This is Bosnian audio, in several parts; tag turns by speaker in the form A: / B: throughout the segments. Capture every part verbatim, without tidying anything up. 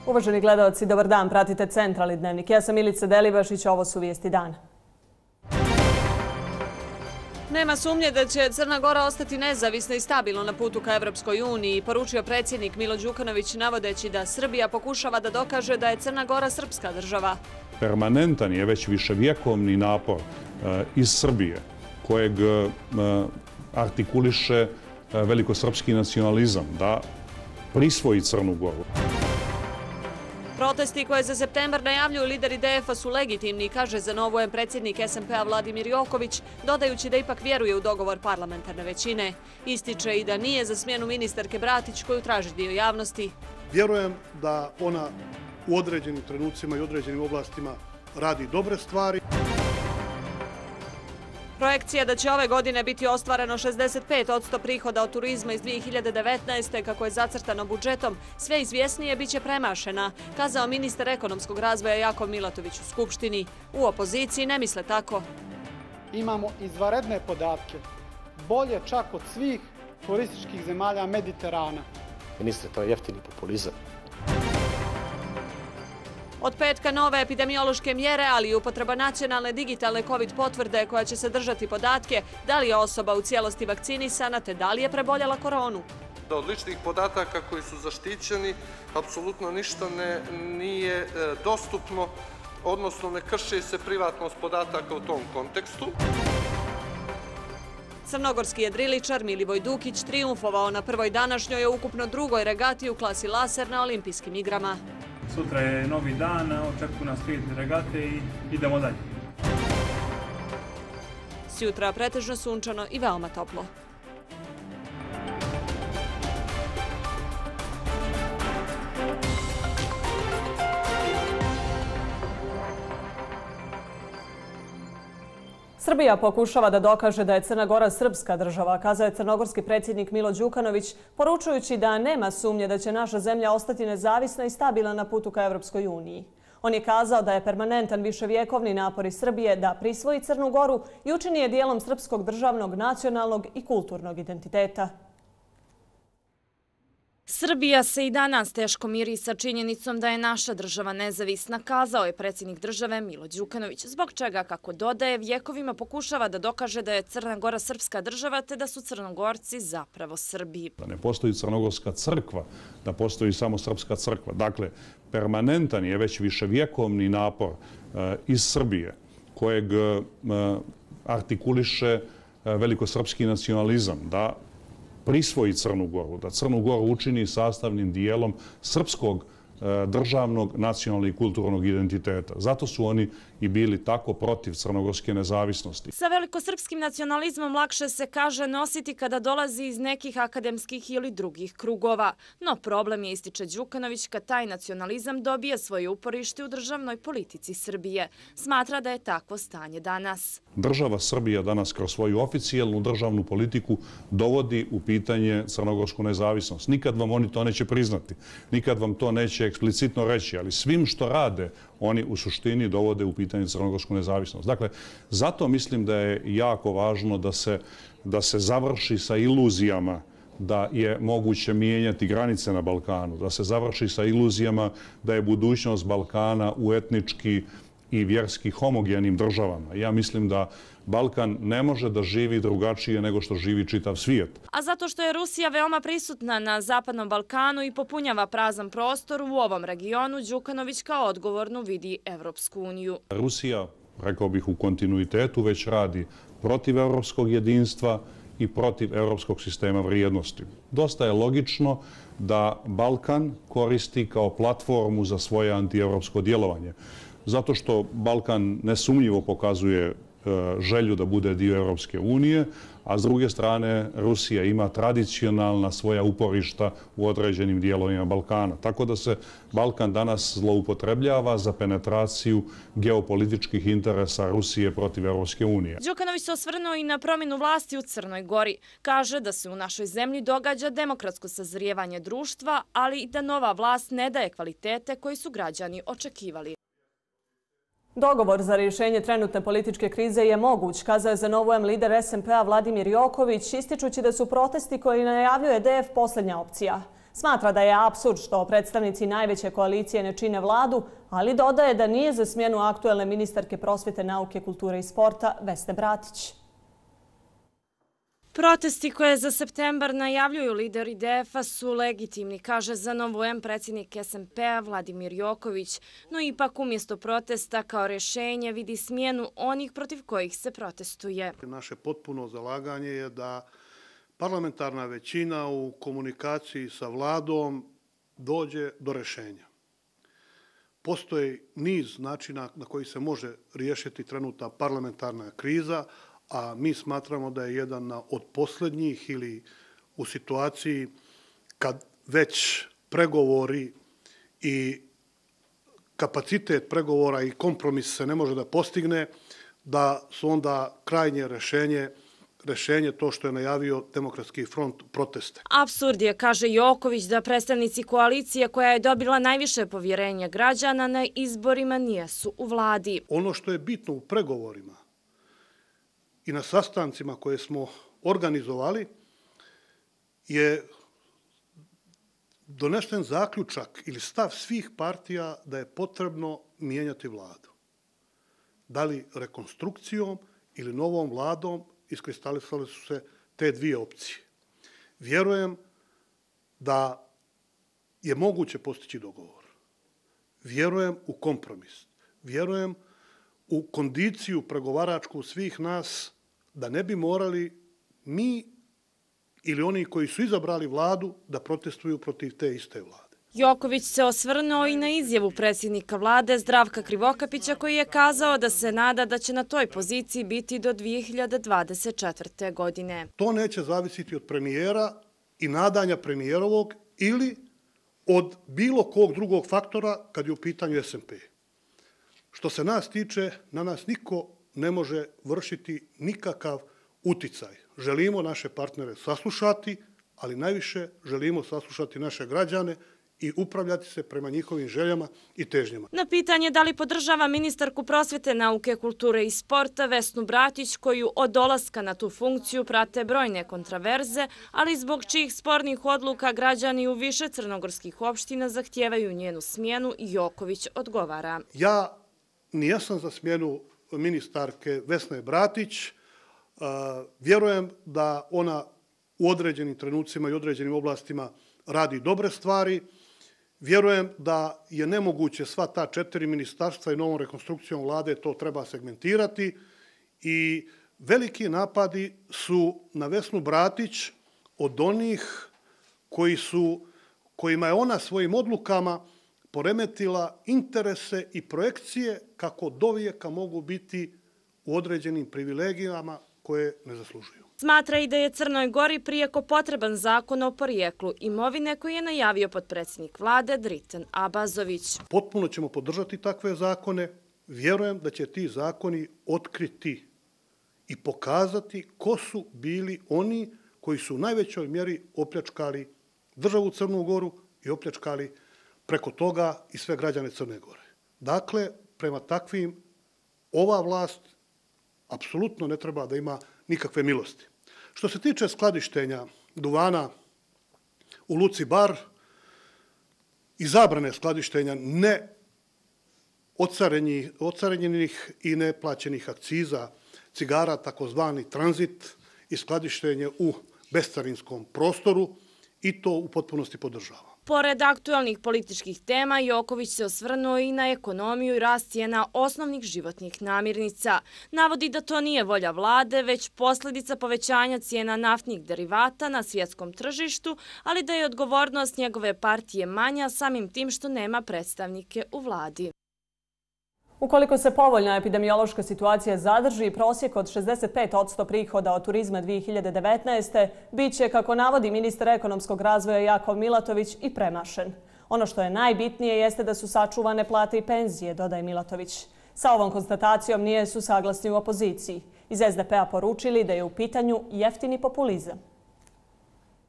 A: Uvaženi gledalci, dobar dan, pratite Centralni dnevnik. Ja sam Milica Delibašić, ovo su vijesti dana. Nema sumnje da će Crna Gora ostati nezavisna i stabilno na putu ka Evropskoj uniji, poručio predsjednik Milo Đukanović navodeći da Srbija pokušava da dokaže da je Crna Gora srpska država.
B: Permanentan je već viševjekovni napor iz Srbije kojeg artikuliše velikosrpski nacionalizam da prisvoji Crnu Goru.
A: Protesti koje za septembar najavljuju lideri D F-a su legitimni, kaže za Novu M predsjednik S M P-a Vladimir Joković, dodajući da ipak vjeruje u dogovor parlamentarne većine. Ističe i da nije za smjenu ministarke Bratić koju traži dio javnosti.
C: Vjerujem da ona u određenim trenucima i određenim oblastima radi dobre stvari.
A: Projekcija da će ove godine biti ostvareno šezdeset pet posto prihoda od turizma iz dvije hiljade devetnaeste. kako je zacrtano budžetom, sve izvjesnije biće premašena, kazao ministar ekonomskog razvoja Jakov Milatović u Skupštini. U opoziciji ne misle tako.
D: Imamo izvanredne podatke, bolje čak od svih turističkih zemalja Mediterana.
E: Ministre, to je jeftini populizam.
A: Od petka nove epidemiološke mjere, ali i upotreba nacionalne digitalne COVID potvrde koja će sadržati podatke da li je osoba u cijelosti vakcinisana te da li je preboljela koronu.
F: Od ličnih podataka koji su zaštićeni, apsolutno ništa ne, nije dostupno, odnosno ne krši se privatnost podataka u tom kontekstu.
A: Crnogorski jedriličar Milivoj Dukić trijumfovao na prvoj današnjoj ukupno drugoj regati u klasi laser na olimpijskim igrama.
G: Sutra je novi dan, očekuju nas tri regate i idemo dalje.
A: Sjutra pretežno sunčano i veoma toplo. Srbija pokušava da dokaže da je Crna Gora srpska država, kazao je crnogorski predsjednik Milo Đukanović, poručujući da nema sumnje da će naša zemlja ostati nezavisna i stabilna na putu ka Evropskoj uniji. On je kazao da je permanentan viševjekovni napor iz Srbije da prisvoji Crnu Goru i učini je dijelom srpskog državnog, nacionalnog i kulturnog identiteta.
H: Srbija se i danas teško miri sa činjenicom da je naša država nezavisna, kazao je predsjednik države Milo Đukanović, zbog čega, kako dodaje, vjekovima pokušava da dokaže da je Crna Gora srpska država te da su Crnogorci zapravo Srbi.
B: Da ne postoji crnogorska crkva, da postoji samo srpska crkva. Dakle, permanentan je već viševjekovni napor iz Srbije kojeg artikuliše velikosrpski nacionalizam da prisvoji Crnu Goru, da Crnu Goru učini sastavnim dijelom srpskog državnog, nacionalnog i kulturnog identiteta. Zato su oni i bili tako protiv crnogorske nezavisnosti.
H: Sa velikosrpskim nacionalizmom lakše se kaže nositi kada dolazi iz nekih akademskih ili drugih krugova. No problem je, ističe Đukanović, kad taj nacionalizam dobije svoje uporište u državnoj politici Srbije. Smatra da je takvo stanje danas.
B: Država Srbija danas kroz svoju oficijalnu državnu politiku dovodi u pitanje crnogorsku nezavisnost. Nikad vam oni to neće priznati, nikad vam to neće eksplicitno reći, ali svim što rade oni u suštini dovode u pitanje crnogorsku nezavisnost. Dakle, zato mislim da je jako važno da se, da se završi sa iluzijama da je moguće mijenjati granice na Balkanu, da se završi sa iluzijama da je budućnost Balkana u etnički i vjerski homogenim državama. Ja mislim da Balkan ne može da živi drugačije nego što živi čitav svijet.
H: A zato što je Rusija veoma prisutna na Zapadnom Balkanu i popunjava prazan prostor u ovom regionu, Đukanović kao odgovornu vidi Evropsku uniju.
B: Rusija, rekao bih, u kontinuitetu već radi protiv evropskog jedinstva i protiv evropskog sistema vrijednosti. Dosta je logično da Balkan koristi kao platformu za svoje antievropsko djelovanje. Zato što Balkan nesumnjivo pokazuje želju da bude dio Evropske unije, a s druge strane Rusija ima tradicionalna svoja uporišta u određenim dijelovima Balkana. Tako da se Balkan danas zloupotrebljava za penetraciju geopolitičkih interesa Rusije protiv Evropske unije.
H: Đukanović se osvrnuo i na promjenu vlasti u Crnoj Gori. Kaže da se u našoj zemlji događa demokratsko sazrijevanje društva, ali i da nova vlast ne daje kvalitete koji su građani očekivali.
A: Dogovor za rješenje trenutne političke krize je moguć, kazao je za Novu M lider S M P-a Vladimir Joković, ističući da su protesti koji najavljuje D F posljednja opcija. Smatra da je apsurd što predstavnici najveće koalicije ne čine vladu, ali dodaje da nije za smjenu aktuelne ministarke prosvjete, nauke, kulture i sporta Vesne Bratić.
H: Protesti koje za septembar najavljuju lideri D F A su legitimni, kaže za Novu M predsjednik S M P-a Vladimir Joković, no ipak umjesto protesta kao rješenje vidi smjenu onih protiv kojih se protestuje.
C: Naše potpuno zalaganje je da parlamentarna većina u komunikaciji sa vladom dođe do rješenja. Postoji niz načina na koji se može riješiti trenutna parlamentarna kriza, a mi smatramo da je jedan od posljednjih ili u situaciji kad već pregovori i kapacitet pregovora i kompromis se ne može da postigne, da su onda krajnje rješenje rješenje to što je najavio Demokratski front proteste.
H: Apsurd je, kaže Joković, da predstavnici koalicije koja je dobila najviše povjerenja građana na izborima nijesu u vladi.
C: Ono što je bitno u pregovorima i na sastancima koje smo organizovali je donesen zaključak ili stav svih partija da je potrebno mijenjati vladu. Da li rekonstrukcijom ili novom vladom, iskristalisale su se te dvije opcije. Vjerujem da je moguće postići dogovor. Vjerujem u kompromis. Vjerujem u kondiciju pregovaračku svih nas da ne bi morali mi ili oni koji su izabrali vladu da protestuju protiv te iste vlade.
H: Joković se osvrnuo i na izjavu predsjednika vlade Zdravka Krivokapića koji je kazao da se nada da će na toj poziciji biti do dvije hiljade dvadeset četvrte. godine.
C: To neće zavisiti od premijera i nadanja premijerovog ili od bilo kog drugog faktora kad je u pitanju S M P. Što se nas tiče, na nas niko ne može vršiti nikakav uticaj. Želimo naše partnere saslušati, ali najviše želimo saslušati naše građane i upravljati se prema njihovim željama i težnjama.
H: Na pitanje da li podržava ministarku prosvjete, nauke, kulture i sporta Vesnu Bratić, koju od dolaska na tu funkciju prate brojne kontraverze, ali zbog čijih spornih odluka građani u više crnogorskih opština zahtijevaju njenu smjenu, Joković odgovara.
C: Ja nijesam za smjenu ministarke Vesne Bratić. Vjerujem da ona u određenim trenucima i određenim oblastima radi dobre stvari. Vjerujem da je nemoguće sva ta četiri ministarstva i novom rekonstrukcijom vlade to treba segmentirati i veliki napadi su na Vesnu Bratić od onih koji su, kojima je ona svojim odlukama poremetila interese i projekcije kako dovijeka mogu biti u određenim privilegijama koje ne zaslužuju.
H: Smatra i da je Crnoj Gori prijeko potreban zakon o porijeklu imovine koji je najavio potpredsjednik vlade Driten Abazović.
C: Potpuno ćemo podržati takve zakone. Vjerujem da će ti zakoni otkriti i pokazati ko su bili oni koji su u najvećoj mjeri opljačkali državu Crnu Goru i opljačkali preko toga i sve građane Crne Gore. Dakle, prema takvim ova vlast apsolutno ne treba da ima nikakve milosti. Što se tiče skladištenja duvana u Luci Bar i zabrane skladištenja ne ocarenjenih i neplaćenih akciza cigara, takozvani tranzit i skladištenje u bescarinskom prostoru, i to u potpunosti podržava.
H: Pored aktualnih političkih tema, Joković se osvrnuo i na ekonomiju i rast cijena osnovnih životnih namirnica. Navodi da to nije volja vlade, već posljedica povećanja cijena naftnih derivata na svjetskom tržištu, ali da je odgovornost njegove partije manja samim tim što nema predstavnike u vladi.
A: Ukoliko se povoljna epidemiološka situacija zadrži, prosjek od šezdeset pet posto prihoda od turizma dvije hiljade devetnaeste. bit će, kako navodi ministar ekonomskog razvoja Jakov Milatović, i premašen. Ono što je najbitnije jeste da su sačuvane plate i penzije, dodaje Milatović. Sa ovom konstatacijom nije su saglasni u opoziciji. Iz S D P-a poručili da je u pitanju jeftini populizam.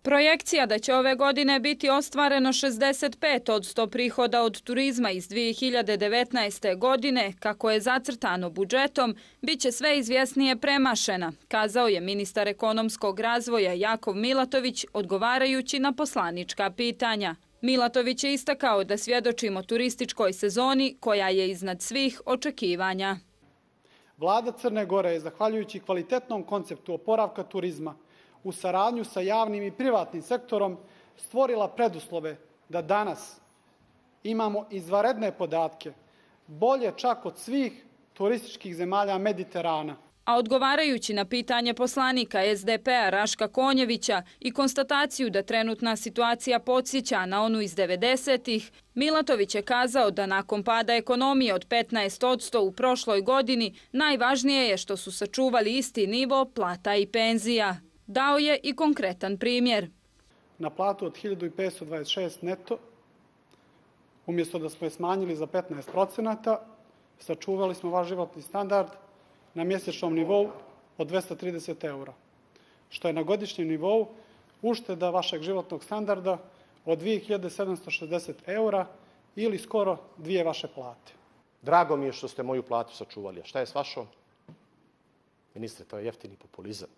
I: Projekcija da će ove godine biti ostvareno šezdeset pet posto prihoda od turizma iz dvije hiljade devetnaeste. godine, kako je zacrtano budžetom, bit će sve izvjesnije premašena, kazao je ministar ekonomskog razvoja Jakov Milatović, odgovarajući na poslanička pitanja. Milatović je istakao da svjedočimo turističkoj sezoni koja je iznad svih očekivanja.
D: Vlada Crne Gore je, zahvaljujući kvalitetnom konceptu oporavka turizma, u saradnju sa javnim i privatnim sektorom stvorila preduslove da danas imamo izvanredne podatke, bolje čak od svih turističkih zemalja Mediterana.
I: A odgovarajući na pitanje poslanika es de pe-a Raška Konjevića i konstataciju da trenutna situacija podsjeća na onu iz devedesetih, Milatović je kazao da nakon pada ekonomije od petnaest posto u prošloj godini najvažnije je što su sačuvali isti nivo plata i penzija. Dao je i konkretan primjer.
D: Na platu od hiljadu petsto dvadeset šest neto, umjesto da smo je smanjili za petnaest procenata, sačuvali smo vaš životni standard na mjesečnom nivou od dvesta trideset eura, što je na godišnjem nivou ušteda vašeg životnog standarda od dvije hiljade sedamsto šezdeset eura ili skoro dvije vaše plate.
E: Drago mi je što ste moju platu sačuvali. A šta je s vašom? Ministre, to je jeftini populizam.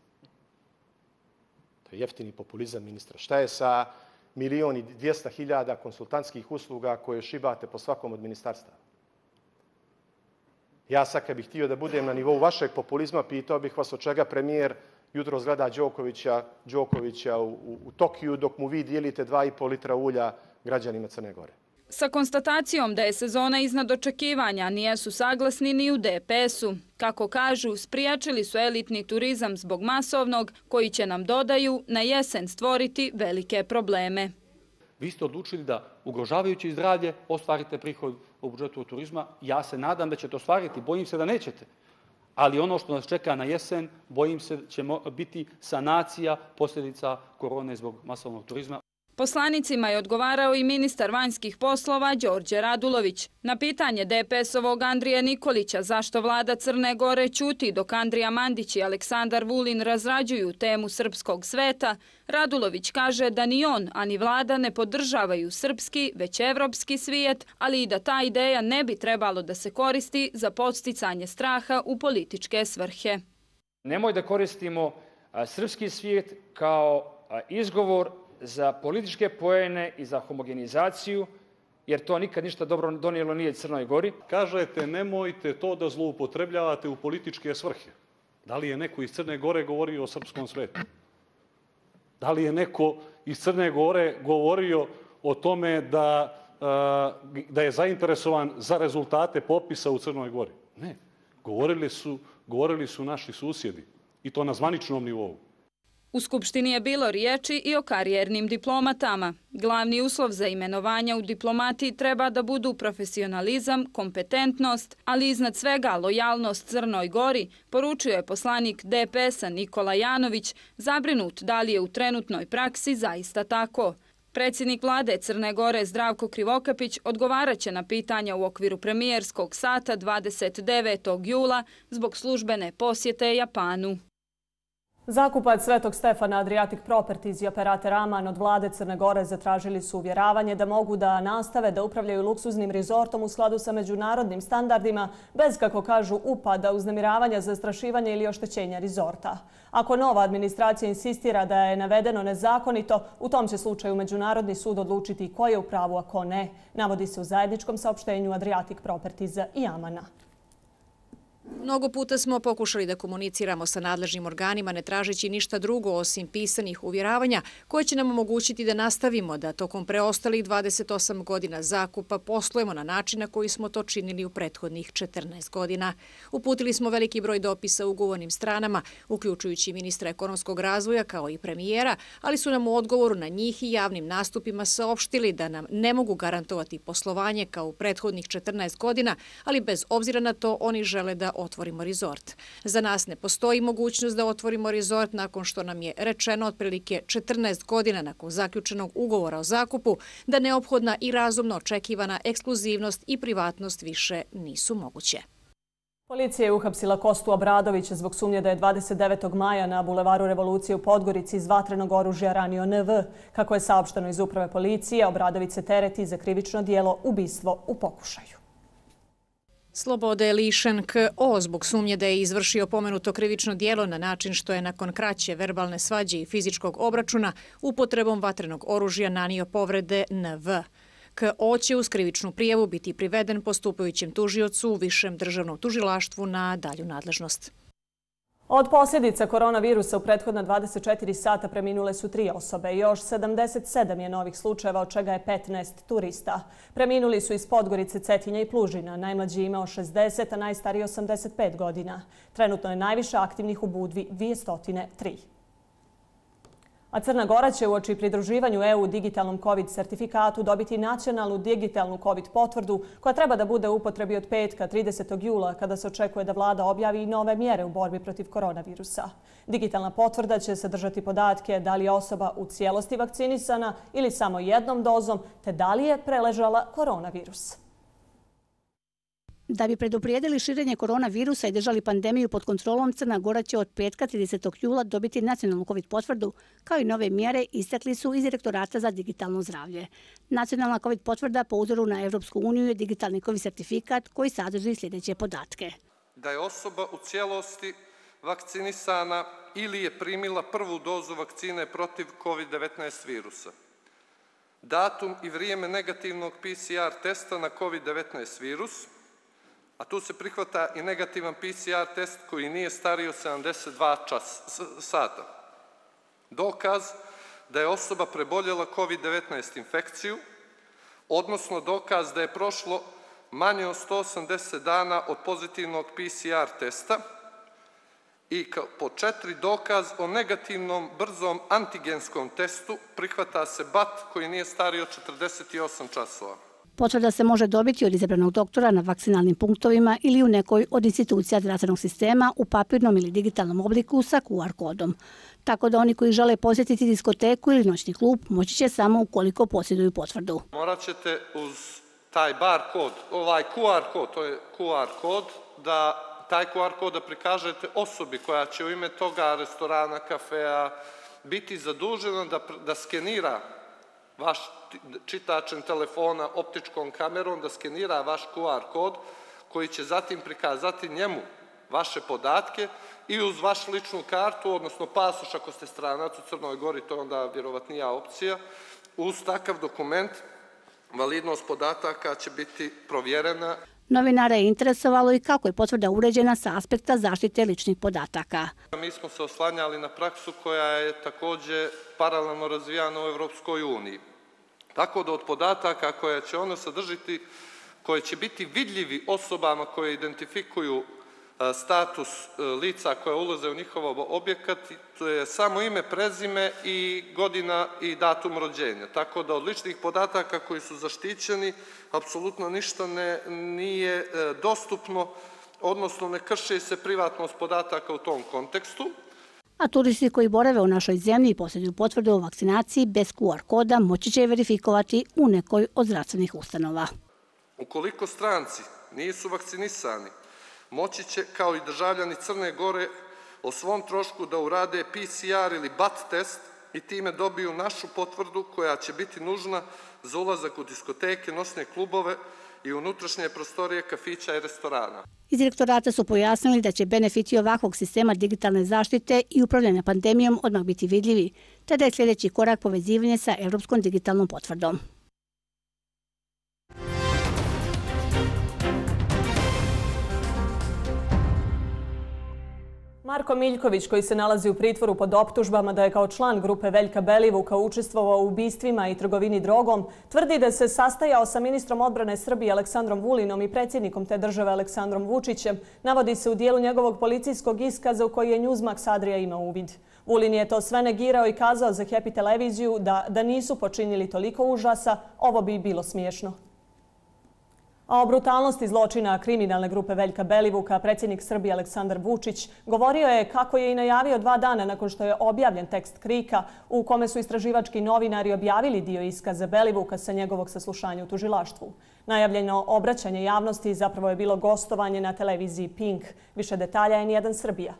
E: To je jeftini populizam, ministra. Šta je sa milion i dvijesta hiljada konsultantskih usluga koje šibate po svakom od ministarstva? Ja sad kad bih htio da budem na nivou vašeg populizma, pitao bih vas od čega premijer jutros gleda Đokovića, Đokovića u, u, u Tokiju dok mu vi dijelite dva i pol litra ulja građanima Crne Gore.
I: Sa konstatacijom da je sezona iznad očekivanja nijesu saglasni ni u de pe es-u. Kako kažu, spriječili su elitni turizam zbog masovnog, koji će nam, dodaju, na jesen stvoriti velike probleme.
J: Vi ste odlučili da, ugrožavajući zdravlje, ostvarite prihod u budžetu od turizma. Ja se nadam da ćete ostvariti, bojim se da nećete. Ali ono što nas čeka na jesen, bojim se da će biti sanacija posljedica korone zbog masovnog turizma.
I: Poslanicima je odgovarao i ministar vanjskih poslova Đorđe Radulović. Na pitanje de pe es-ovog Andrije Nikolića zašto vlada Crne Gore ćuti dok Andrija Mandić i Aleksandar Vulin razrađuju temu srpskog sveta, Radulović kaže da ni on, ani vlada ne podržavaju srpski, već evropski svijet, ali i da ta ideja ne bi trebalo da se koristi za podsticanje straha u političke svrhe.
K: Nemoj da koristimo srpski svijet kao izgovor za političke poene i za homogenizaciju, jer to nikad ništa dobro donijelo nije Crnoj Gori.
B: Kažete, nemojte to da zloupotrebljavate u političke svrhe. Da li je neko iz Crne Gore govorio o srpskom svetu? Da li je neko iz Crne Gore govorio o tome da, da je zainteresovan za rezultate popisa u Crnoj Gori? Ne. Govorili su, govorili su naši susjedi, i to na zvaničnom nivou.
I: U Skupštini je bilo riječi i o karijernim diplomatama. Glavni uslov za imenovanja u diplomatiji treba da budu profesionalizam, kompetentnost, ali iznad svega lojalnost Crnoj Gori, poručio je poslanik de pe es-a Nikola Janović, zabrinut da li je u trenutnoj praksi zaista tako. Predsjednik vlade Crne Gore Zdravko Krivokapić odgovaraće na pitanja u okviru premijerskog sata dvadeset devetog jula zbog službene posjete Japanu.
A: Zakupac Svetog Stefana Adriatic Properties i operator Aman od vlade Crne Gore zatražili su uvjeravanje da mogu da nastave da upravljaju luksuznim rezortom u skladu sa međunarodnim standardima, bez, kako kažu, upada, uznemiravanja, zastrašivanja ili oštećenja rezorta. Ako nova administracija insistira da je navedeno nezakonito, u tom će slučaju Međunarodni sud odlučiti ko je u pravu, a ko ne, navodi se u zajedničkom saopštenju Adriatic Propertiesa i Amana.
L: Mnogo puta smo pokušali da komuniciramo sa nadležnim organima ne tražeći ništa drugo osim pisanih uvjeravanja koje će nam omogućiti da nastavimo da tokom preostalih dvadeset osam godina zakupa poslujemo na način na koji smo to činili u prethodnih četrnaest godina. Uputili smo veliki broj dopisa ugovornim stranama, uključujući ministra ekonomskog razvoja kao i premijera, ali su nam u odgovoru na njih i javnim nastupima saopštili da nam ne mogu garantovati poslovanje kao u prethodnih četrnaest godina, ali bez obzira na to oni žele da otvorimo rezort. Za nas ne postoji mogućnost da otvorimo rezort nakon što nam je rečeno otprilike četrnaest godina nakon zaključenog ugovora o zakupu da neophodna i razumno očekivana ekskluzivnost i privatnost više nisu moguće.
A: Policija je uhapsila Kostu Obradovića zbog sumnje da je dvadeset devetog maja na bulevaru Revolucije u Podgorici iz vatrenog oružja ranio N V. Kako je saopšteno iz uprave policije, Obradović se tereti za krivično djelo ubistvo u pokušaju.
L: Slobode je lišen K O zbog sumnje da je izvršio pomenuto krivično djelo na način što je nakon kraće verbalne svađe i fizičkog obračuna upotrebom vatrenog oružja nanio povrede N V. K O će uz krivičnu prijavu biti priveden postupajućem tužiocu u Višem državnom tužilaštvu na dalju nadležnost.
A: Od posljedica koronavirusa u prethodna dvadeset četiri sata preminule su tri osobe. Još sedamdeset sedam je novih slučajeva, od čega je petnaest turista. Preminuli su iz Podgorice, Cetinja i Plužina. Najmlađi je imao šezdeset, a najstariji osamdeset pet godina. Trenutno je najviše aktivnih u Budvi dvjesto tri. A Crna Gora će uoči pridruživanju E U digitalnom COVID sertifikatu dobiti nacionalnu digitalnu COVID potvrdu koja treba da bude u upotrebi od petka tridesetog jula kada se očekuje da vlada objavi i nove mjere u borbi protiv koronavirusa. Digitalna potvrda će sadržati podatke da li je osoba u cijelosti vakcinisana ili samo jednom dozom, te da li je preležala koronavirus.
M: Da bi preduprijedili širenje koronavirusa i držali pandemiju pod kontrolom, Crna Gora će od petka tridesetog jula dobiti nacionalnu COVID potvrdu, kao i nove mjere, istakli su iz Direktorata za digitalno zdravlje. Nacionalna COVID potvrda po uzoru na Evropsku uniju je digitalni COVID sertifikat koji sadrži sljedeće podatke.
F: Da je osoba u cijelosti vakcinisana ili je primila prvu dozu vakcine protiv COVID devetnaest virusa. Datum i vrijeme negativnog P C R testa na COVID devetnaest virus, a tu se prihvata i negativan P C R test koji nije stariji od sedamdeset dva sata. Dokaz da je osoba preboljela COVID devetnaest infekciju, odnosno dokaz da je prošlo manje od sto osamdeset dana od pozitivnog P C R testa i po četiri dokaz o negativnom brzom antigenskom testu prihvata se B A T koji nije stariji od četrdeset osam časova.
M: Potvrda se može dobiti od izabranog doktora na vakcinalnim punktovima ili u nekoj od institucija zdravstvenog sistema u papirnom ili digitalnom obliku sa Q R kodom. Tako da oni koji žele posjetiti diskoteku ili noćni klub moći će samo ukoliko posjeduju potvrdu.
F: Morat ćete uz taj bar kod, ovaj Q R kod, to je Q R kod, da taj Q R kod da prikažete osobi koja će u ime toga restorana, kafea biti zadužena da, da skenira vaš čitačem telefona optičkom kamerom, da skenira vaš Q R kod koji će zatim prikazati njemu vaše podatke i uz vašu ličnu kartu, odnosno pasoš ako ste stranac u Crnoj Gori, to je onda vjerovatnija opcija, uz takav dokument validnost podataka će biti provjerena.
M: Novinara je interesovalo i kako je potvrda uređena sa aspekta zaštite ličnih podataka.
F: Mi smo se oslanjali na praksu koja je također paralelno razvijana u Evropskoj uniji. Tako da od podataka koje će ono sadržiti, koje će biti vidljivi osobama koje identifikuju status lica koje ulaze u njihov objekat, to je samo ime, prezime i godina i datum rođenja. Tako da od ličnih podataka koji su zaštićeni, apsolutno ništa ne, nije dostupno, odnosno ne krši se privatnost podataka u tom kontekstu.
M: A turisti koji borave u našoj zemlji i posjeduju potvrdu o vakcinaciji bez Q R koda moći će je verifikovati u nekoj od zdravstvenih ustanova.
F: Ukoliko stranci nisu vakcinisani, moći će, kao i državljani Crne Gore, o svom trošku da urade P C R ili B A T test i time dobiju našu potvrdu koja će biti nužna za ulazak u diskoteke, noćne klubove i unutrašnje prostorije kafića i restorana.
M: Iz direktorata su pojasnili da će benefiti ovakvog sistema digitalne zaštite i upravljanja pandemijom odmah biti vidljivi, te da je sljedeći korak povezivanje sa Evropskom digitalnom potvrdom.
A: Marko Miljković, koji se nalazi u pritvoru pod optužbama da je kao član grupe Veljka Belivuka učestvovao u ubistvima i trgovini drogom, tvrdi da se sastajao sa ministrom odbrane Srbije Aleksandrom Vulinom i predsjednikom te države Aleksandrom Vučićem, navodi se u dijelu njegovog policijskog iskaza u koji je Newsmax Adria imao uvid. Vulin je to sve negirao i kazao za Happy televiziju da, da nisu počinili toliko užasa, ovo bi bilo smiješno. A o brutalnosti zločina kriminalne grupe Veljka Belivuka predsjednik Srbije Aleksandar Vučić govorio je kako je i najavio dva dana nakon što je objavljen tekst Krika u kome su istraživački novinari objavili dio iskaza Belivuka sa njegovog saslušanja u tužilaštvu. Najavljeno obraćanje javnosti zapravo je bilo gostovanje na televiziji Pink. Više detalja je N jedan Srbija.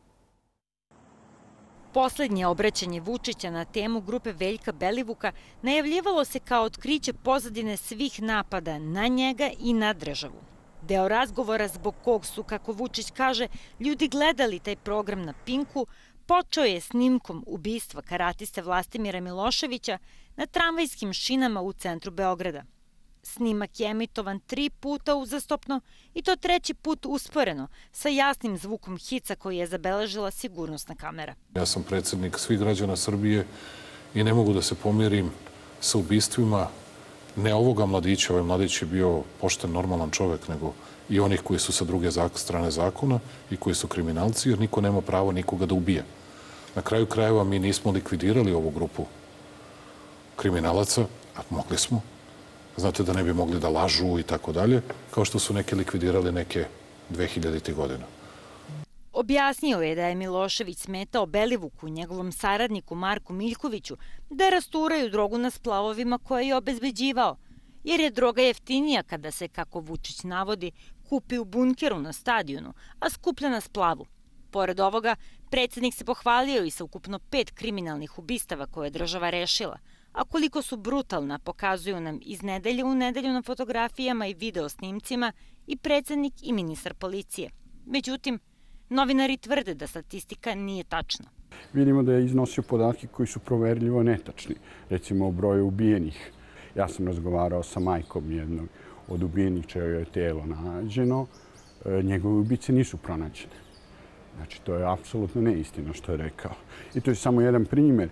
N: Poslednje obraćanje Vučića na temu grupe Veljka Belivuka najavljivalo se kao otkriće pozadine svih napada na njega i na državu. Deo razgovora zbog kog su, kako Vučić kaže, ljudi gledali taj program na Pinku, počeo je snimkom ubistva karatiste Vlastimira Miloševića na tramvajskim šinama u centru Beograda. Snimak je emitovan tri puta uzastopno i to treći put usporeno, sa jasnim zvukom hica koji je zabeležila sigurnosna kamera.
O: Ja sam predsjednik svih građana Srbije i ne mogu da se pomirim sa ubistvima ne ovoga mladića, ovaj mladić je bio pošten, normalan čovek, nego i onih koji su sa druge strane zakona i koji su kriminalci, jer niko nema pravo nikoga da ubija. Na kraju krajeva mi nismo likvidirali ovu grupu kriminalaca, a mogli smo. Znate da ne bi mogli da lažu i tako dalje, kao što su neki likvidirali neke dve hiljaditih godina.
N: Objasnio je da je Milošević smetao Belivuku, njegovom saradniku Marku Miljkoviću, da rasturaju drogu na splavovima koje je obezbeđivao, jer je droga jeftinija kada se, kako Vučić navodi, kupi u bunkeru na stadionu, a skuplja na splavu. Pored ovoga, predsjednik se pohvalio i sa ukupno pet kriminalnih ubistava koje je država rešila, a koliko su brutalna pokazuju nam iz nedelje u nedelju na fotografijama i videosnimcima i predsjednik i ministar policije. Međutim, novinari tvrde da statistika nije tačna.
P: Vidimo da je iznosio podatke koji su proverljivo netačni, recimo o broju ubijenih. Ja sam razgovarao sa majkom jednog od ubijenih čije je telo nađeno. Njegove ubice nisu pronađene. Znači, to je apsolutno neistina što je rekao. I to je samo jedan primjer.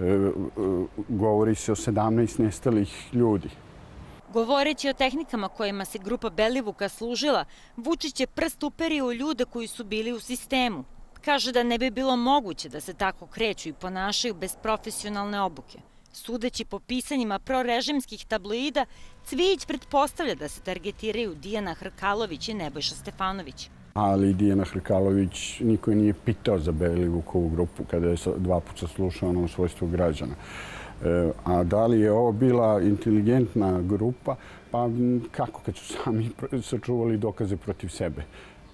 P: Govori se o sedamnaest nestalih ljudi.
N: Govoreći o tehnikama kojima se grupa Belivuka služila, Vučić je prst uperio u ljude koji su bili u sistemu. Kaže da ne bi bilo moguće da se tako kreću i ponašaju bez profesionalne obuke. Sudeći po pisanjima prorežimskih tabloida, Cvijić pretpostavlja da se targetiraju Dijana Hrkalović i Nebojša Stefanović.
P: Ali Dijana Hrkalović niko je nije pitao za Belivukovu grupu kada je dva puta slušao u svojstvu građana. A da li je ovo bila inteligentna grupa? Pa kako kad su sami sačuvali dokaze protiv sebe?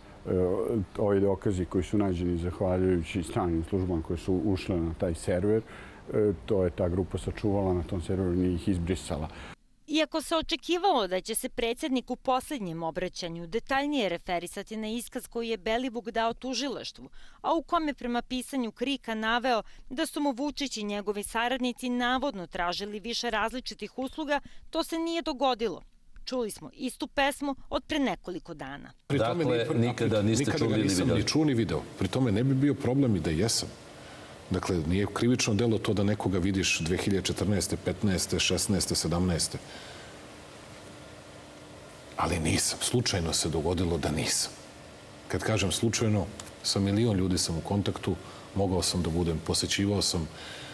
P: Ovi dokazi koji su nađeni zahvaljujući stranim službama koje su ušle na taj server, to je ta grupa sačuvala na tom serveru, nije ih izbrisala.
N: Iako se očekivalo da će se predsjednik u posljednjem obraćanju detaljnije referisati na iskaz koji je Belivuk dao tužilaštvu, a u kome prema pisanju Krika naveo da su mu Vučić i njegovi saradnici navodno tražili više različitih usluga, to se nije dogodilo. Čuli smo istu pesmu od pre nekoliko dana.
O: Dakle, nikada niste čuli ili videli? Nikada ga nisam ni čuo ni video. Pri tome ne bi bio problem i da jesam. Dakle, nije krivično delo to da nekoga vidiš dve hiljade četrnaeste, petnaeste, šesnaeste, sedamnaeste. Ali nisam. Slučajno se dogodilo da nisam. Kad kažem slučajno, sa milion ljudi sam u kontaktu, mogao sam da budem, posećivao sam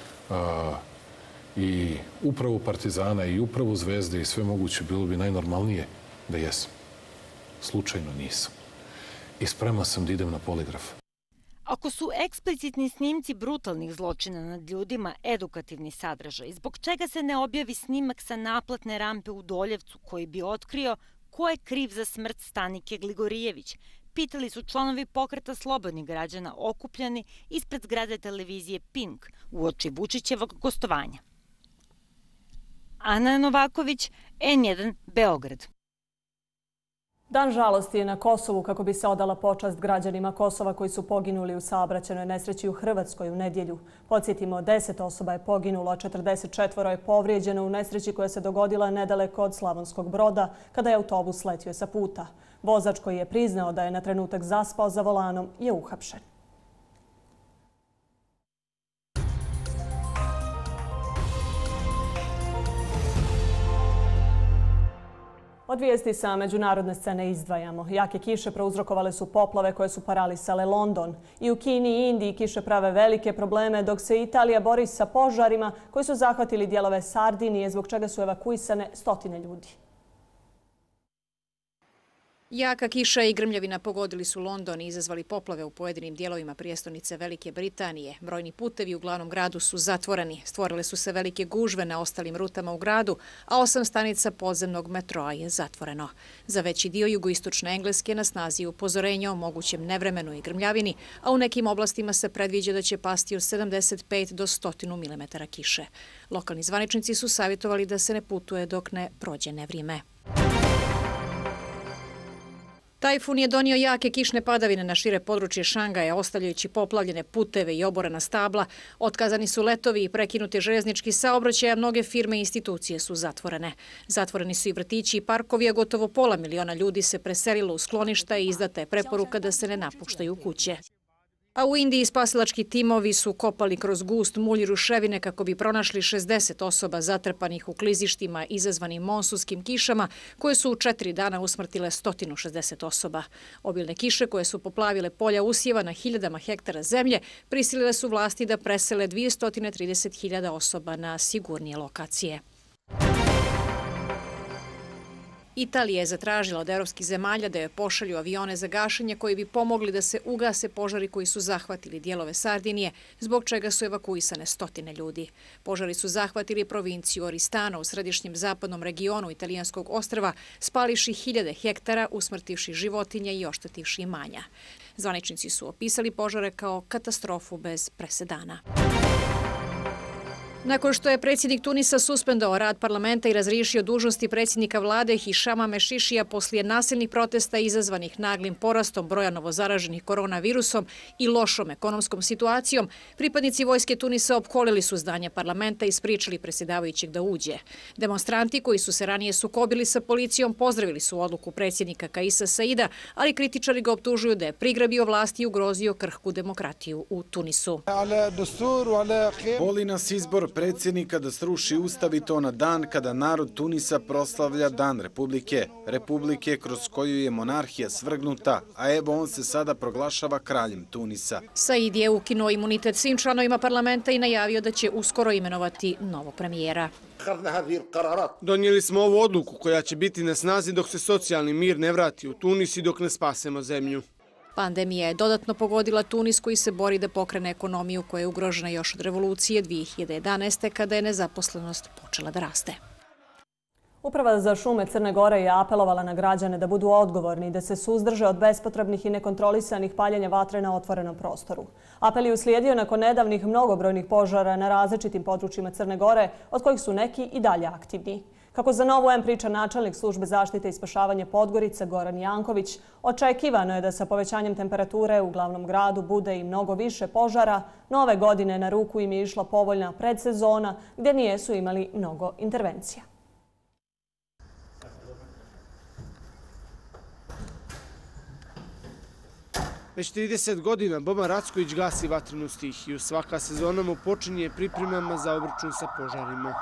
O: i upravu Partizana i upravu Zvezde i sve moguće, bilo bi najnormalnije da jesam. Slučajno nisam. I spreman sam da idem na poligraf.
N: Ako su eksplicitni snimci brutalnih zločina nad ljudima edukativni sadržaj, zbog čega se ne objavi snimak sa naplatne rampe u Doljevcu koji bi otkrio ko je kriv za smrt Stanike Gligorijević? Pitali su članovi pokreta slobodnih građana okupljeni ispred zgrade televizije Pink uoči Vučićevog gostovanja. Ana Novaković, N jedan, Beograd.
A: Dan žalosti je na Kosovu kako bi se odala počast građanima Kosova koji su poginuli u saobraćajnoj nesreći u Hrvatskoj u nedjelju. Podsjetimo, deset osoba je poginulo, a četrdeset četvoro je povrijeđeno u nesreći koja se dogodila nedaleko od Slavonskog Broda kada je autobus letio sa puta. Vozač koji je priznao da je na trenutak zaspao za volanom je uhapšen. Od vijesti sa međunarodne scene izdvajamo. Jake kiše prouzrokovale su poplave koje su paralisale London. I u Kini i Indiji kiše prave velike probleme, dok se Italija bori sa požarima koji su zahvatili dijelove Sardinije, zbog čega su evakuisane stotine ljudi.
L: Jaka kiša i grmljavina pogodili su London i izazvali poplave u pojedinim dijelovima prijestolnice Velike Britanije. Brojni putevi u glavnom gradu su zatvoreni. Stvorile su se velike gužve na ostalim rutama u gradu, a osam stanica podzemnog metroa je zatvoreno. Za veći dio jugoistočne Engleske na snazi je upozorenje o mogućem nevremenu i grmljavini, a u nekim oblastima se predviđa da će pasti od sedamdeset pet do sto milimetara kiše. Lokalni zvaničnici su savjetovali da se ne putuje dok ne prođe nevrijeme. Tajfun je donio jake kišne padavine na šire područje Šangaja, ostavljajući poplavljene puteve i oborena stabla. Otkazani su letovi i prekinuti željeznički saobraćaj, a mnoge firme i institucije su zatvorene. Zatvoreni su i vrtići i parkovi, a gotovo pola miliona ljudi se preselilo u skloništa i izdata je preporuka da se ne napuštaju kuće. A u Indiji spasilački timovi su kopali kroz gust mulj i ruševine kako bi pronašli šezdeset osoba zatrpanih u klizištima izazvanim monsunskim kišama koje su u četiri dana usmrtile sto šezdeset osoba. Obilne kiše koje su poplavile polja usjeva na hiljadama hektara zemlje prisilile su vlasti da presele dvjesto trideset hiljada osoba na sigurnije lokacije. Italija je zatražila od evropskih zemalja da joj pošalju avione za gašenje koji bi pomogli da se ugase požari koji su zahvatili dijelove Sardinije, zbog čega su evakuisane stotine ljudi. Požari su zahvatili provinciju Oristano u središnjem zapadnom regionu italijanskog ostrva, spališi hiljade hektara, usmrtivši životinje i oštetivši imanja. Zvaničnici su opisali požare kao katastrofu bez presedana. Nakon što je predsjednik Tunisa suspendovao rad parlamenta i razriješio dužnosti predsjednika vlade Hišama Mešišija poslije nasilnih protesta izazvanih naglim porastom broja novozaraženih koronavirusom i lošom ekonomskom situacijom, pripadnici vojske Tunisa opkolili su zdanje parlamenta i spriječili predsjedavajućeg da uđe. Demonstranti koji su se ranije sukobili sa policijom pozdravili su odluku predsjednika Kaisa Saida, ali kritičari ga optužuju da je prigrabio vlasti i ugrozio krhku demokratiju u Tunisu.
Q: Boli nas izbor predsjednika da sruši ustav i to na dan kada narod Tunisa proslavlja Dan Republike. Republike kroz koju je monarhija svrgnuta, a evo on se sada proglašava kraljem Tunisa.
L: Said je ukinuo imunitet svim članovima parlamenta i najavio da će uskoro imenovati novog premijera.
R: Donijeli smo ovu odluku koja će biti na snazi dok se socijalni mir ne vrati u Tunis i dok ne spasemo zemlju.
L: Pandemija je dodatno pogodila Tunis koji se bori da pokrene ekonomiju koja je ugrožena još od revolucije dvije hiljade jedanaeste. kada je nezaposlenost počela da raste.
A: Uprava za šume Crne Gore je apelovala na građane da budu odgovorni i da se suzdrže od bespotrebnih i nekontrolisanih paljenja vatre na otvorenom prostoru. Apel je uslijedio nakon nedavnih mnogobrojnih požara na različitim područjima Crne Gore, od kojih su neki i dalje aktivni. Kako za Novu M priča načelnik službe zaštite i spašavanja Podgorice Goran Janković, očekivano je da sa povećanjem temperature u glavnom gradu bude i mnogo više požara. Nove godine na ruku im je išla povoljna predsezona gdje nijesu imali mnogo intervencija.
R: Već trideset godina Boban Racković gasi vatrenu stihiju. Svaka sezona mu počinje pripremama za obračun sa požarima.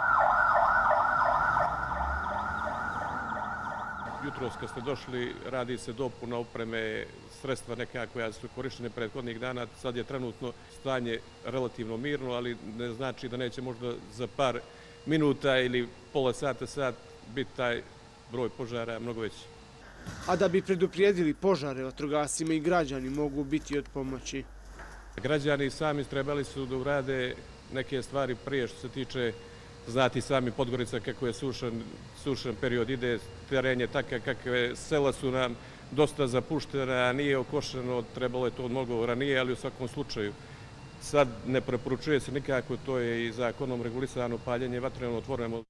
S: Jutros kad ste došli, radi se dopuna opreme, sredstva neka koja su korištene prethodnih dana. Sad je trenutno stanje relativno mirno, ali ne znači da neće možda za par minuta ili pola sata, sat biti taj broj požara mnogo veći.
R: A da bi preduprijedili požare, vatrogascima i građani mogu biti od pomoći.
S: Građani sami trebali su da urade neke stvari prije što se tiče, znati sami Podgorica kako je sušan, sušan period ide, teren je takav kakve, sela su nam dosta zapuštena, nije okošeno, trebalo je to mnogo ranije, ali u svakom slučaju sad ne preporučuje se nikako, to je i zakonom regulisano paljenje vatreno otvoreno.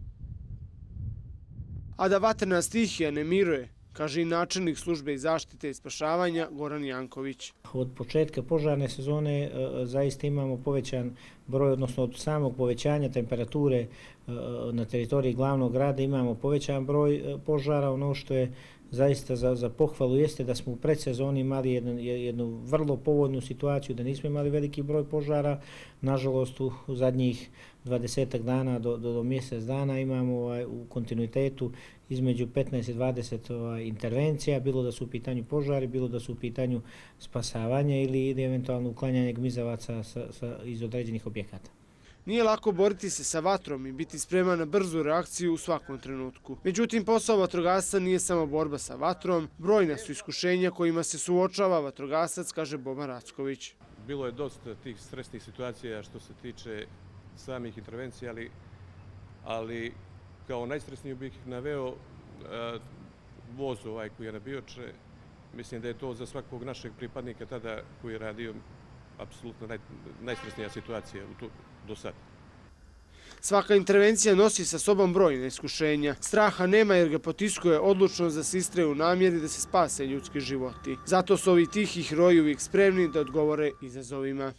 R: A da vatrena stihija ne miruje, kaže i načelnik službe i zaštite i spašavanja Goran Janković.
T: Od početka požarne sezone zaista imamo povećan broj, odnosno od samog povećanja temperature na teritoriji glavnog grada imamo povećan broj požara. Ono što je zaista za, za pohvalu jeste da smo u predsezoni imali jednu, jednu vrlo povoljnu situaciju, da nismo imali veliki broj požara. Nažalost, u, u zadnjih dvadesetak dana do, do, do mjesec dana imamo ovaj, u kontinuitetu između petnaest i dvadeset ovaj, intervencija, bilo da su u pitanju požari, bilo da su u pitanju spasavanja ili, ili eventualno uklanjanje gmizavaca sa, sa, iz određenih objekata.
R: Nije lako boriti se sa vatrom i biti spreman na brzu reakciju u svakom trenutku. Međutim, posao vatrogasca nije samo borba sa vatrom, brojna su iskušenja kojima se suočava vatrogasac, kaže Boban Racković.
S: Bilo je dosta tih stresnih situacija što se tiče samih intervencija, ali, ali kao najstresniju bih naveo uh, voz ovaj koji je na Bioče. Mislim da je to za svakog našeg pripadnika tada koji je radio apsolutno naj, najstresnija situacija u to, do sada.
R: Svaka intervencija nosi sa sobom brojne iskušenja. Straha nema jer ga potiskuje odlučnost da se istraje u namjeri da se spase ljudski životi. Zato su ovi tihi heroji uvijek spremni da odgovore izazovima.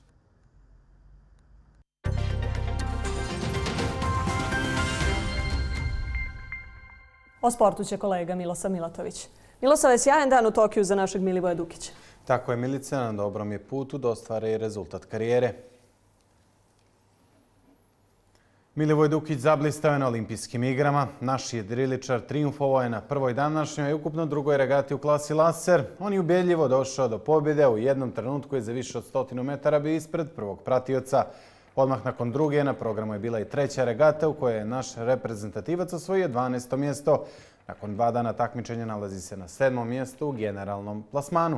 A: O sportu će kolega Milosav Milatović. Milosav, sjajan dan u Tokiju za našeg Milivoja Dukića.
Q: Tako je, Milice, na dobrom je putu da ostvari rezultat karijere. Milivoj Dukić zablistao je na olimpijskim igrama. Naš jedriličar triumfovao je na prvoj današnjoj i ukupno drugoj regati u klasi laser. On je ubedljivo došao do pobjede, u jednom trenutku je za više od stotinu metara bio ispred prvog pratioca. Odmah nakon druge na programu je bila i treća regata u kojoj je naš reprezentativac osvojio dvanaesto mjesto. Nakon dva dana takmičenja nalazi se na sedmom mjestu u generalnom plasmanu.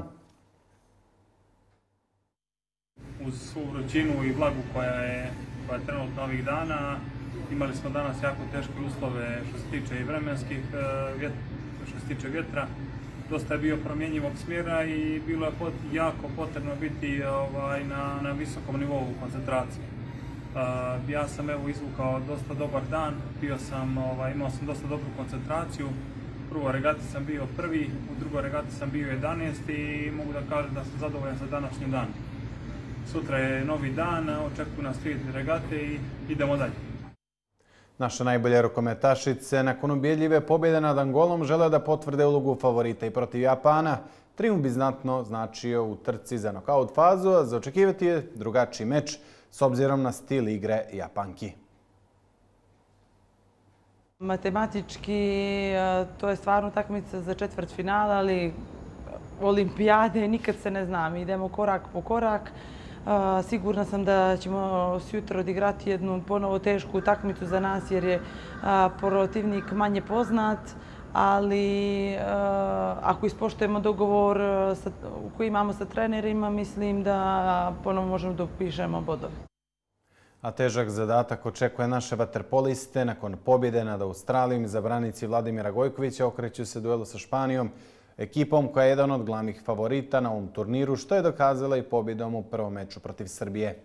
G: Uz svu vrućinu i vlagu koja je, koja je trenutno ovih dana, imali smo danas jako teške uslove što se tiče i vremenskih, što se tiče vjetra. Dosta je bio promjenjivog smjera i bilo je pot, jako potrebno biti ovaj, na, na visokom nivou koncentracije. Uh, ja sam evo izvukao dosta dobar dan, bio sam, ovaj, imao sam dosta dobru koncentraciju. U prvoj regati sam bio prvi, u drugoj regati sam bio jedanaesti i mogu da kažem da sam zadovoljan sa današnjim danom. Sutra je novi dan, očekuju nas tri regate i idemo dalje.
Q: Naše najbolje rukometašice nakon ubjedljive pobjede nad Angolom žele da potvrde ulogu favorita i protiv Japana. Triumf bi znatno značio u trci za nokaut fazu, a za očekivati je drugačiji meč s obzirom na stil igre Japanki.
U: Matematički to je stvarno utakmica za četvrtfinale, ali olimpijade nikad se ne znam. Idemo korak po korak. Sigurna sam da ćemo sutra odigrati jednu ponovo tešku utakmicu za nas jer je protivnik manje poznat, ali ako ispoštujemo dogovor koji imamo sa trenerima, mislim da ponovo možemo da upišemo bodove.
Q: A težak zadatak očekuje naše vaterpoliste. Nakon pobjede nad Australijom i zabranici Vladimira Gojkovića okreću se duelu sa Španijom, ekipom koja je jedan od glavnih favorita na ovom turniru, što je dokazala i pobjedom u prvom meču protiv Srbije.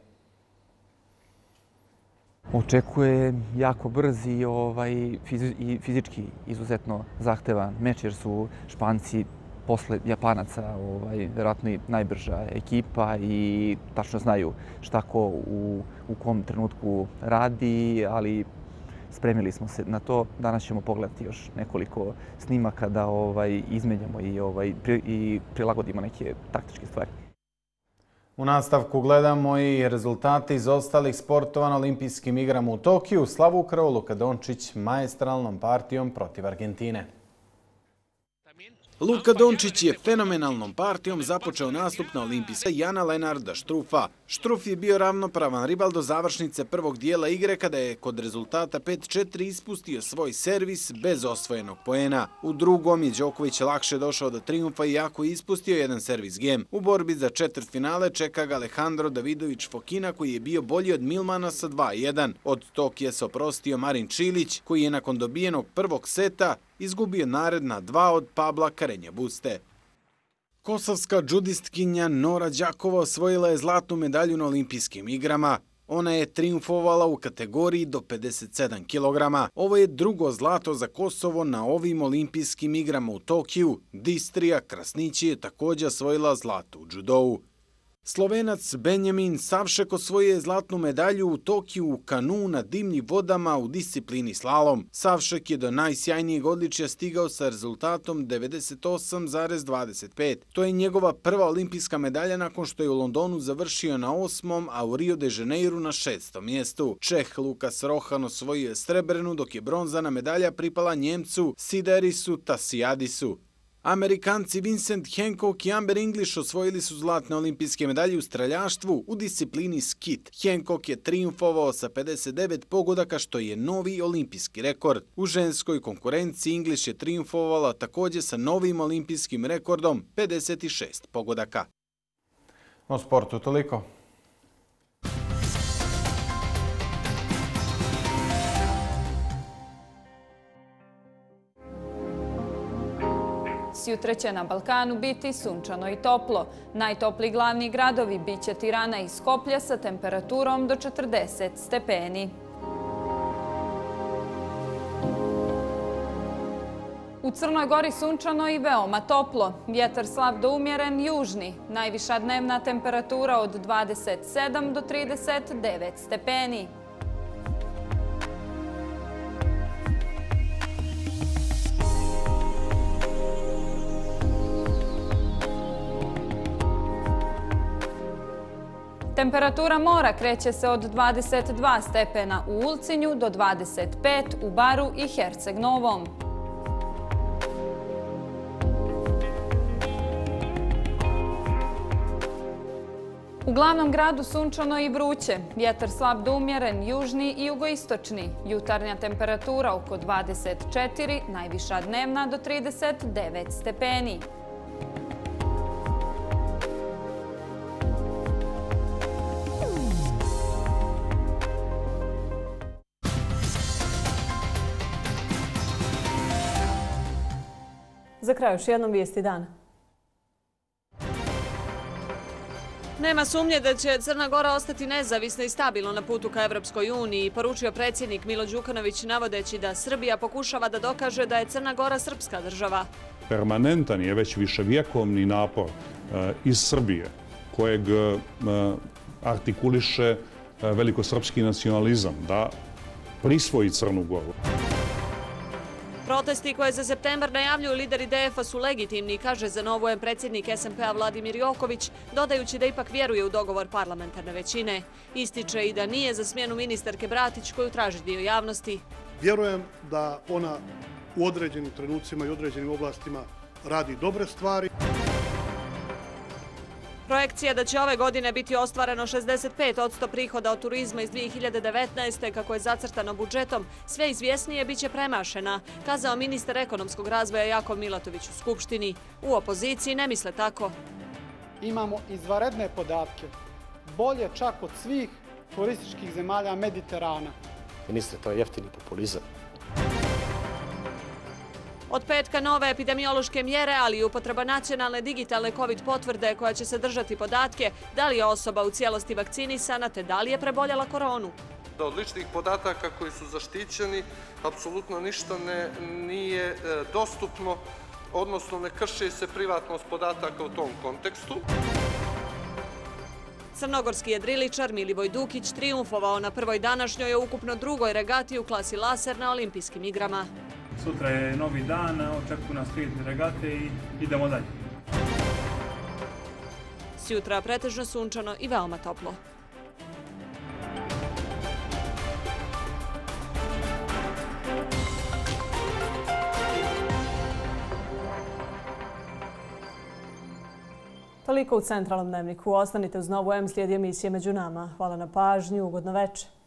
V: Očekuje jako brz i, ovaj, i fizički izuzetno zahtevan meč jer su Španci posle Japanaca ovaj, vjerojatno i najbrža ekipa i tačno znaju šta ko u, u kom trenutku radi, ali spremili smo se na to. Danas ćemo pogledati još nekoliko snimaka da ovaj, izmenjamo i, ovaj, pri, i prilagodimo neke taktičke stvari.
Q: U nastavku gledamo i rezultate iz ostalih sportova na olimpijskim igrama u Tokiju. Slavu ukrao Luka Dončić maestralnom partijom protiv Argentine. Luka Dončić je fenomenalnom partijom započeo nastup na olimpijske Jana Lenarda Štrufa. Štruf je bio ravnopravan rival do završnice prvog dijela igre kada je kod rezultata pet četiri ispustio svoj servis bez osvojenog poena. U drugom je Đoković lakše došao do triumfa iako je ispustio jedan servis gem. U borbi za četvrtfinale čeka ga Alejandro Davidović Fokina koji je bio bolji od Milmana sa dva jedan. Od Tokija se oprostio Marin Čilić koji je nakon dobijenog prvog seta izgubio naredna dva od Pabla Karenja Buste. Kosovska džudistkinja Nora Đakova osvojila je zlatnu medalju na olimpijskim igrama. Ona je triumfovala u kategoriji do pedeset sedam kilograma. Ovo je drugo zlato za Kosovo na ovim olimpijskim igrama u Tokiju. Distrija Krasnići je također osvojila zlato u džudovu. Slovenac Benjamin Savšek osvojio je zlatnu medalju u Tokiju u kanu na dimnim vodama u disciplini slalom. Savšek je do najsjajnijeg odličja stigao sa rezultatom devedeset osam zarez dvadeset pet. To je njegova prva olimpijska medalja nakon što je u Londonu završio na osmom, a u Rio de Janeiru na šestom mjestu. Čeh Lukas Rohan osvojio je srebrnu, dok je bronzana medalja pripala Njemcu Siderisu Tasijadisu. Amerikanci Vincent Hancock i Amber English osvojili su zlatne olimpijske medalje u streljaštvu u disciplini skit. Hancock je trijumfovao sa pedeset devet pogodaka, što je novi olimpijski rekord. U ženskoj konkurenciji English je trijumfovala također sa novim olimpijskim rekordom pedeset šest pogodaka.
C: O sportu toliko.
I: Sjutra će na Balkanu biti sunčano i toplo. Najtopliji glavni gradovi biće Tirana i Skoplje sa temperaturom do četrdeset stepeni. U Crnoj Gori sunčano i veoma toplo. Vjetar slab do umjeren južni. Najviša dnevna temperatura od dvadeset sedam do trideset devet stepeni. Temperatura mora kreće se od dvadeset dva stepena u Ulcinju do dvadeset pet u Baru i Herceg Novom. U glavnom gradu sunčano i vruće. Vjetar slab do umjeren, južni i jugoistočni. Jutarnja temperatura oko dvadeset četiri, najviša dnevna do trideset devet stepeni.
A: Za kraj još jednom vijesti dana. Nema sumnje da će Crna Gora ostati nezavisna i stabilna na putu ka Evropskoj uniji, poručio predsjednik Milo Đukanović navodeći da Srbija pokušava da dokaže da je Crna Gora srpska država.
B: Permanentan je već viševjekovni napor iz Srbije kojeg artikuliše velikosrpski nacionalizam da prisvoji Crnu Goru.
A: Protesti koje za septembar najavljuju lideri D F-a su legitimni, kaže za Novu M predsjednik S M P-a Vladimir Joković, dodajući da ipak vjeruje u dogovor parlamentarne većine. Ističe i da nije za smjenu ministarke Bratić koju traži dio javnosti.
H: Vjerujem da ona u određenim trenucima i određenim oblastima radi dobre stvari.
A: Projekcija da će ove godine biti ostvareno šezdeset pet posto prihoda od turizma iz dvije hiljade devetnaeste. kako je zacrtano budžetom, sve izvjesnije biće premašena, kazao ministar ekonomskog razvoja Jakov Milatović u Skupštini. U opoziciji ne misle tako.
D: Imamo izvanredne podatke, bolje čak od svih turističkih zemalja Mediterana.
E: Ministre, to je jeftini populizam.
A: Od petka nove epidemiološke mjere, ali i upotreba nacionalne digitalne COVID potvrde koja će sadržati podatke da li je osoba u cijelosti vakcinisana te da li je preboljela koronu.
F: Od ličnih podataka koji su zaštićeni, apsolutno ništa ne, nije dostupno, odnosno ne krši se privatnost podataka u tom kontekstu.
A: Crnogorski jedriličar Milivoj Dukić trijumfovao na prvoj današnjoj ukupno drugoj regati u klasi laser na olimpijskim igrama.
G: Sutra je novi dan, očekuju nas tri regate i idemo dalje.
A: Sjutra pretežno sunčano i veoma toplo. Toliko u Centralnom dnevniku. Ostanite uz Novu M, slijedi emisije Među nama. Hvala na pažnju, ugodno večer.